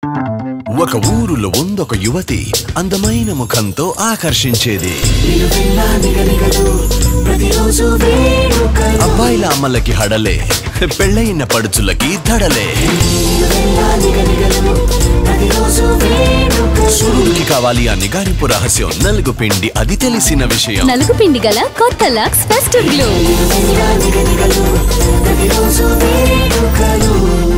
ఒక ఊరులో ఉందొక యువతి అందమైన ముఖంతో ఆకర్షించేది. అబ్బాయిల అమ్మలకి హడలే, పెళ్ళైన పడుచులకి ధడలే. సూర్యుడికి కావాలి ఆ నిగారింపు రహస్యం నలుగు పిండి, అది తెలిసిన విషయం. నలుగు పిండి గల కొత్త లక్స్ ఫెస్టివ్ గ్లో.